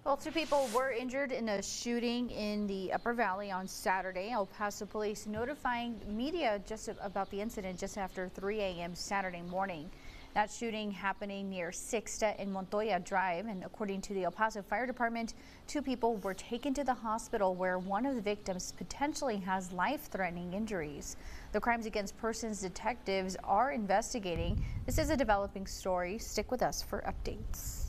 Well, two people were injured in a shooting in the Upper Valley on Saturday. El Paso Police notifying media just about the incident just after 3 a.m. Saturday morning. That shooting happening near Sixta and Montoya Drive, and according to the El Paso Fire Department, two people were taken to the hospital where one of the victims potentially has life-threatening injuries. The Crimes Against Persons detectives are investigating. This is a developing story. Stick with us for updates.